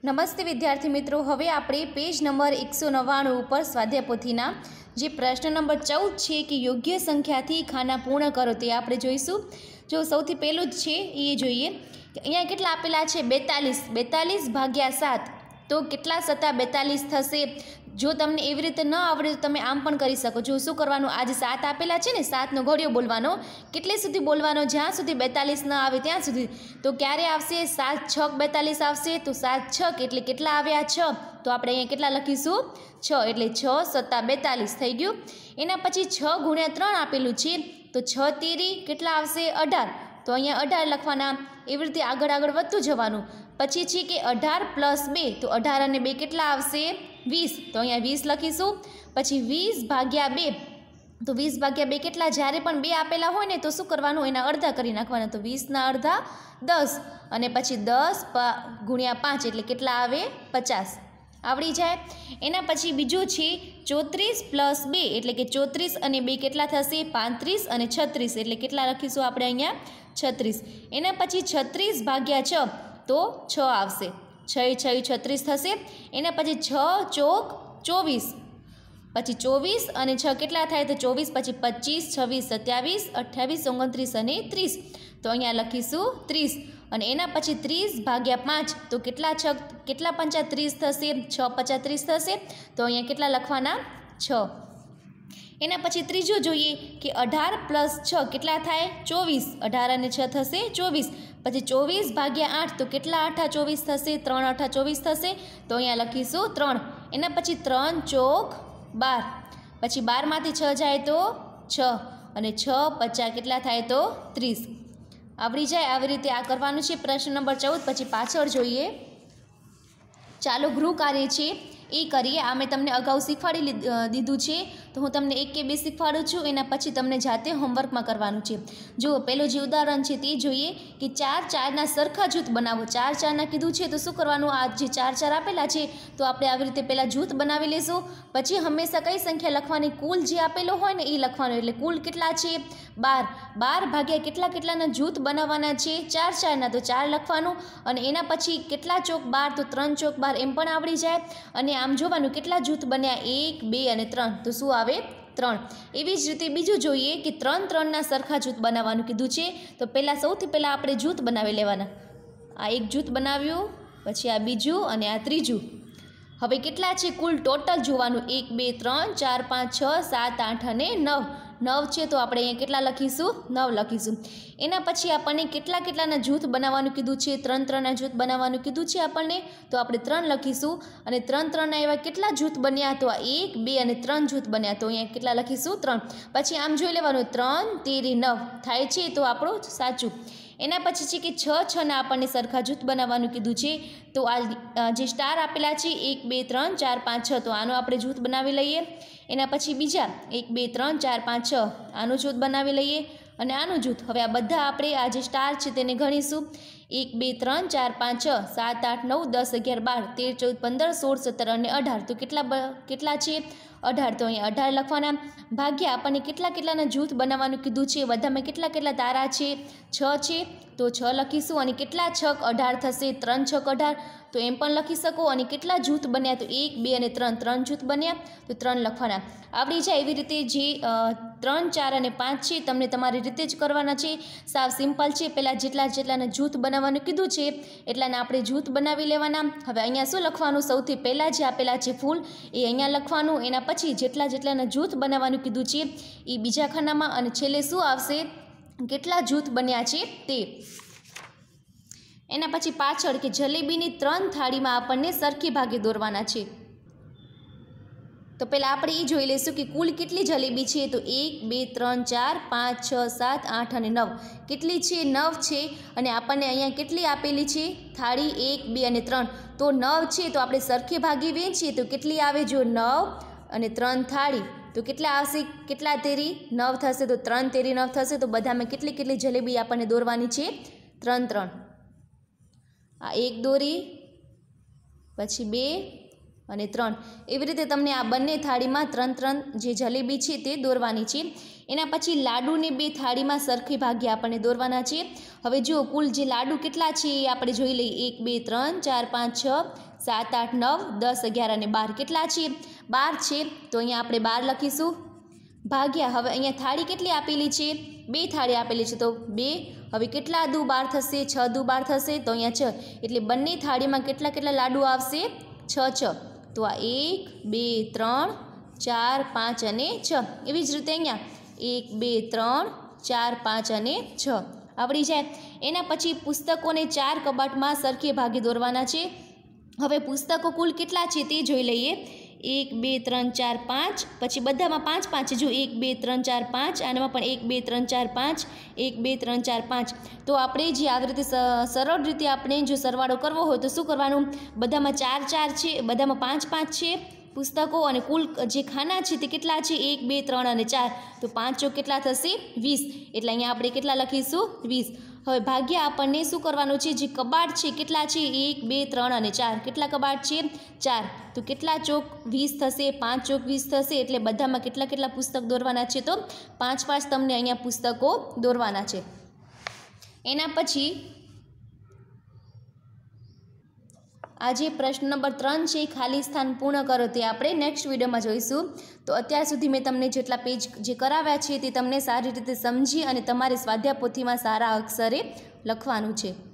નમસ્તે વિદ્યાર્થી મિત્રો, હવે આપણે પેજ નંબર 199 ઉપર સ્વાધ્યાય પોથીના જે પ્રશ્ન નંબર 14 છે કે યોગ્ય સંખ્યાથી ખાના પૂર્ણ કરો તે આપણે જોઈશું। જો સૌથી પહેલું જ છે એ જોઈએ કે અહીંયા કેટલા આપેલા છે 42, 42 ભાગ્યા 7 તો કેટલા સત્તા 42 થશે। જો તમને એવી રીતે ન આવડે તો તમે આમ પણ કરી શકો છો। શું કરવાનું, આ જે 7 આપેલા છે ને 7નો ઘડિયો બોલવાનો, કેટલે સુધી બોલવાનો, જ્યાં સુધી 42 ન આવે ત્યાં સુધી। તો ક્યારે આવશે, 7 છક 42 આવશે, તો 7 છક એટલે કેટલા આવ્યા 6, તો આપણે અહીંયા કેટલા લખીશું 6, એટલે 6 સત્તા 42 થઈ ગયું। એના પછી 6 ગુણ્યા 3 આપેલું છે, તો 6 તેરી કેટલા આવશે 18, તો અહીંયા 18 લખવાના। એવી રીતે આગળ આગળ વધતું જવાનું। પછી છે કે 18 + 2, તો 18 અને 2 કેટલા આવશે 20, તો અહીંયા 20 લખીશું। પછી 20 ભાગ્યા 2, તો 20 ભાગ્યા 2 કેટલા, જ્યારે પણ 2 આપેલા હોય ને તો શું કરવાનું, એના અડધા કરી નાખવાના। તો 20ના અડધા 10, અને પછી 10 ગુણ્યા 5 એટલે કેટલા આવે 50, આવડી જાય। એના પછી બીજું છે 34 + 2, એટલે કે 34 અને 2 કેટલા થશે 35, અને 36 એટલે કેટલા લખીશું આપણે અહીંયા 36। એના પછી 36 ભાગ્યા 6, તો 6 આવશે, 6 6 36 થશે। એના પછી 6 ચોક 24, પછી 24 અને 6 કેટલા થાય, તો 24 પછી 25, 26, 27, 28, 29 અને 30, તો અહીંયા લખીશું 30। અને એના પછી 30 ભાગ્યા 5, તો કેટલા 6 કેટલા 35 થશે, 6 35 થશે, તો અહીંયા કેટલા લખવાના 6। એના પછી ત્રીજું જોઈએ કે 18 + 6 કેટલા થાય 24, 18 અને 6 થશે 24। પછી 24 ભાગ્યા 8, તો કેટલા 8 24 થશે, 3 8 24 થશે, તો અહીંયા લખીશું 3। એના પછી 3 ચોક 12, પછી 12માંથી 6 જાય તો 6, અને 6 50 કેટલા થાય તો 30, આવડી જાય। આવી રીતે આ કરવાનું છે પ્રશ્ન નંબર 14। પછી પાછળ જોઈએ, ચાલો ગૃહ કાર્ય છે એ કરીએ। આ મેં તમને અગાઉ શીખવાડી દીધું છે, તો હું તમને 1 કે 2 શીખવાડું છું, એના પછી તમને જાતે હોમવર્કમાં કરવાનું છે। જો પહેલું જે ઉદાહરણ છે તે જોઈએ કે 4 4ના સરખા જૂથ બનાવો। 4 4ના કીધું છે તો શું કરવાનું, આ જે 4 4 આપેલા છે તો આપણે આવી રીતે પહેલાં જૂથ બનાવી લઈશું। પછી હંમેશા કઈ સંખ્યા લખવાની, કુલ જે આપેલો હોય ને એ લખવાનું, એટલે કુલ કેટલા છે 12, 12 ભાગ્યા કેટલાના જૂથ બનાવવાના છે 4 4ના, તો 4 લખવાનું। અને એના પછી કેટલા ચોક 12, તો 3 ચોક 12 એમ પણ આવડી જાય। અને આમ જોવાનું કેટલા જૂથ બન્યા 1 2 અને 3, તો શું આવે 3। એવી જ રીતે બીજું જોઈએ કે 3 3ના સરખા જૂથ બનાવવાનું કીધું છે, તો સૌથી પહેલાં આપણે જૂથ બનાવી લેવાના। આ એક જૂથ બનાવ્યું, પછી આ બીજું અને આ ત્રીજું। હવે કેટલા છે કુલ ટોટલ જોવાનું, 1 2 3 4 5 6 7 8 અને 9 છે, તો આપણે અહીંયા કેટલા લખીશું 9 લખીશું। એના પછી આપણને કેટલાના જૂથ બનાવવાનું કીધું છે, 3 3ના જૂથ બનાવવાનું કીધું છે આપણને, તો આપણે 3 લખીશું। અને 3 3ના એવા કેટલા જૂથ બન્યા, તો આ 1 2 અને 3 જૂથ બન્યા, તો અહીંયા કેટલા લખીશું 3। પછી આમ જોઈ લેવાનું 3 તેરી 9 થાય છે, તો આપણું સાચું। એના પછી છે કે 6 6ના આપણને સરખા જૂથ બનાવવાનું કીધું છે, તો આ જે સ્ટાર આપેલા છે 1 2 3 4 5 6, તો આનું આપણે જૂથ બનાવી લઈએ। એના પછી બીજા 1 2 3 4 5 6 આનું જૂથ બનાવી લઈએ, અને આનું જૂથ। હવે આ બધા આપણે આ જે સ્ટાર છે તેને ગણીશું, 1 2 3 4 5 6 7 8 9 10 11 12 13 14 15 16 17 અને 18, તો કેટલા છે 18, તો અહીંયા 18 લખવાના। ભાગ્યા આપણને કેટલાના જૂથ બનાવવાનું કીધું છે, બધામાં કેટલા તારા છે 6 છે, તો 6 લખીશું। અને કેટલા છક 18 થશે, 3 છક 18, તો એમ પણ લખી શકો। અને કેટલા જૂથ બન્યા, તો 1 2 અને 3 જૂથ બન્યા, તો 3 લખવાના, આવડી જાય। એવી રીતે જે 3 4 અને 5 છે તમને તમારી રીતે જ કરવાના છે, સાવ સિમ્પલ છે। પહેલાં જેટલાના જૂથ બનાવવાનું કીધું છે એટલાના આપણે જૂથ બનાવી લેવાના। હવે અહીંયા શું લખવાનું, સૌથી પહેલાં જે આપેલા છે ફૂલ એ અહીંયા લખવાનું, એના પછી જેટલાના જૂથ બનાવવાનું કીધું છે એ બીજા ખાનામાં, અને છેલ્લે શું આવશે કેટલા જૂથ બન્યા છે તે। એના પછી પાછળ કે જલેબીની 3 થાળીમાં આપણને સરખી ભાગે દોરવાના છે, તો પહેલાં આપણે એ જોઈ લઈશું કે કુલ કેટલી જલેબી છે, તો 1 2 3 4 5 6 7 8 અને 9 કેટલી છે 9 છે। અને આપણને અહીંયા કેટલી આપેલી છે થાળી 1 2 અને 3, તો 9 છે, તો આપણે સરખી ભાગી વેચીએ તો કેટલી આવે, જો 9 અને 3 થાળી, તો કેટલા આવશે, કેટલા તેરી 9 થશે, તો 3 તેરી 9 થશે। તો બધામાં કેટલી જલેબી આપણને દોરવાની છે 3 3, આ 1 દોરી, પછી 2 અને 3. એવી રીતે તમને આ બંને થાળીમાં 3 જે જલેબી છે તે દોરવાની છે. એના પછી લાડુને 2 થાળીમાં સરખી ભાગે આપણને દોરવાના છે. હવે જો કુલ જે લાડુ કેટલા છે એ આપણે જોઈ લઈએ. 1 2 3 4 5 6 7 8 9 10 11 અને 12 કેટલા છે? 12 છે. તો અહીંયા આપણે 12 લખીશું ભાગ્યા. હવે અહીંયા થાળી કેટલી આપેલી છે? 2 થાળી આપેલી છે તો 2. હવે કેટલા દુ 12 થશે? 6 દુ 12 થશે તો અહીંયા 6. એટલે બંને થાળીમાં કેટલા લાડુ આવશે? 6. તો આ 1 2 3 4 5 અને 6. એવી જ રીતે અહીંયા 1 2 3 4 5 અને 6 આવડી જાય. એના પછી પુસ્તકોને 4 કબાટમાં સરખી ભાગે દોરવાના છે. હવે પુસ્તકો કુલ કેટલા છે તે જોઈ લઈએ. 1 2 3 4 5 પછી બધામાં 5 5 છે. જો 1 2 3 4 5 આનામાં પણ 1 2 3 4 5 1 2 3 4 5. તો આપણે જે આવી રીતે સરળ રીતે આપણે જો સરવાળો કરવો હોય તો શું કરવાનું? બધામાં 4 4 છે, બધામાં 5 5 છે પુસ્તકો અને કુલ જે ખાના છે તે કેટલા છે? 1 2 3 અને 4. તો 5 ચોક કેટલા થશે? 20. એટલે અહીંયા આપણે કેટલા લખીશું? 20. હવે ભાગ્યા આપણને શું કરવાનું છે? જે કબાટ છે કેટલા છે? 1 2 3 અને 4. કેટલા કબાટ છે? 4. તો કેટલા ચોક 20 થશે? 5 ચોક 20 થશે. એટલે બધામાં કેટલા પુસ્તક દોરવાના છે? તો 5 5 તમને અહીંયા પુસ્તકો દોરવાના છે. એના પછી આજે પ્રશ્ન નંબર 3 છે, ખાલી સ્થાન પૂર્ણ કરો, તે આપણે નેક્સ્ટ વિડીયોમાં જોઈશું. તો અત્યાર સુધી મેં તમને જેટલા પેજ જે કરાવ્યા છે તે તમને સારી રીતે સમજી અને તમારે સ્વાધ્યાય પોથીમાં સારા અક્ષરે લખવાનું છે.